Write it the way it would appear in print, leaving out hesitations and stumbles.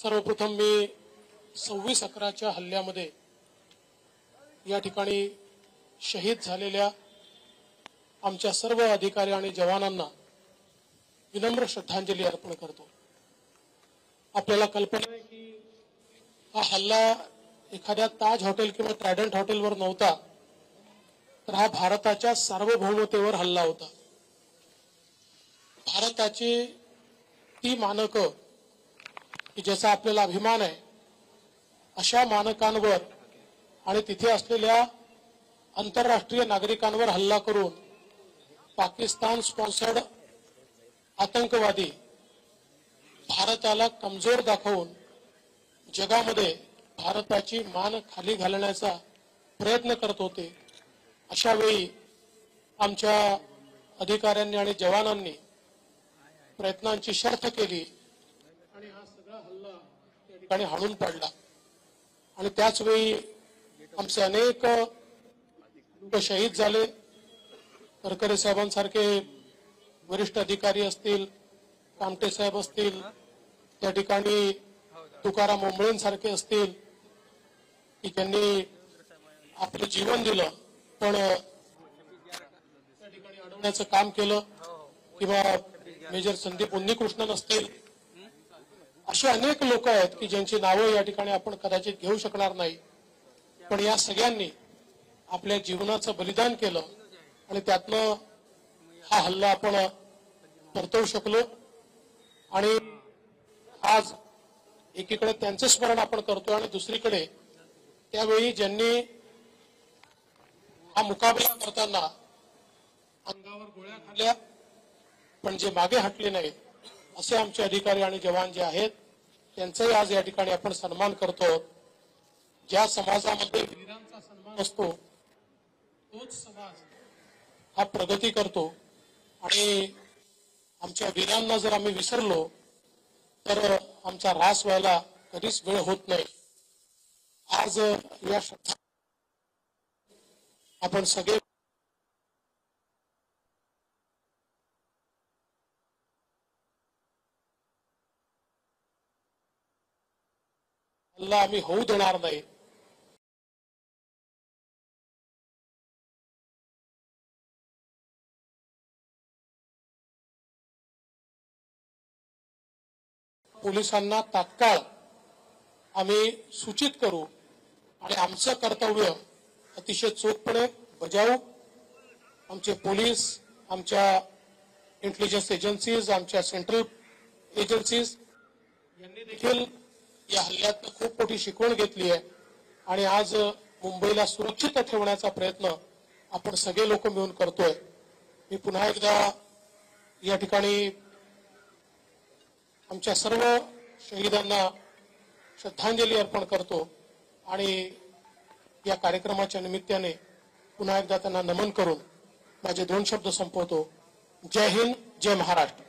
सर्वप्रथम मी 26/11च्या हल्ल्यामध्ये या ठिकाणी शहीद झालेल्या आमच्या सर्व अधिकारी आणि जवानांना विनम्र श्रद्धांजली अर्पण करतो। आपल्याला कल्पना आहे की हा हल्ला एखाद्या ताज हॉटेल किंवा ट्रायडंट हॉटेलवर नव्हता, तर हा भारताच्या सार्वभौमतेवर हल्ला होता। भारताची ती मानकं की ज्याचा आपल्याला अभिमान आहे, अशा मानकांवर आणि तिथे असलेल्या आंतरराष्ट्रीय नागरिकांवर हल्ला करून पाकिस्तान स्पॉन्सर्ड आतंकवादी भारताला कमजोर दाखवून जगामध्ये भारताची मान खाली घालण्याचा प्रयत्न करत होते। अशा वेळी आमच्या अधिकाऱ्यांनी आणि जवानांनी प्रयत्नांची शर्थ केली आणि हा सगळा हल्ला त्या ठिकाणी हाणून पाडला। आणि त्याच वेळी आमचे अनेक लोक शहीद झाले। करकरे साहेबांसारखे वरिष्ठ अधिकारी असतील, कामटे साहेब असतील, त्या ठिकाणी तुकाराम ओंबळेंसारखे असतील की त्यांनी आपलं जीवन दिलं पण त्या ठिकाणी अडवण्याचं काम केलं, किंवा मेजर संदीप उन्नीकृष्णन असतील, असे अनेक लोक आहेत की ज्यांची नावं या ठिकाणी आपण कदाचित घेऊ शकणार नाही, पण या सगळ्यांनी आपल्या जीवनाचं बलिदान केलं आणि त्यातनं हा हल्ला आपण परतवू शकलो। आणि आज एकीकडे त्यांचं स्मरण आपण करतो आणि दुसरीकडे त्यावेळी ज्यांनी हा मुकाबला करताना अंगावर गोळ्या खाल्ल्या पण जे मागे हटले नाहीत, असे आमचे अधिकारी आणि जवान जे आहेत त्यांचाही आज या ठिकाणी आपण सन्मान करतो। ज्या समाजामध्ये वीरांचा सन्मान असतो तोच समाज हा प्रगती करतो। आणि आमच्या वीरांना जर आम्ही विसरलो तर आमचा ऱ्हास व्हायला कधीच वेळ होत नाही। आज या आपण सगळे हल्ला आम्ही होऊ देणार नाही। पोलिसांना तात्काळ आम्ही सूचित करू आणि आमचं कर्तव्य अतिशय चोखपणे बजावू। आमचे पोलीस, आमच्या इंटेलिजन्स एजन्सीज, आमच्या सेंट्रल एजन्सीज यांनी देखील या हल्ल्यात खूप मोठी शिकवण घेतली आहे आणि आज मुंबईला सुरक्षित ठेवण्याचा प्रयत्न आपण सगळे लोक मिळून करतोय। मी पुन्हा एकदा या ठिकाणी आमच्या सर्व शहीदांना श्रद्धांजली अर्पण करतो आणि या कार्यक्रमाच्या निमित्ताने पुन्हा एकदा त्यांना नमन करून माझे 2 शब्द संपवतो। जय हिंद, जय महाराष्ट्र।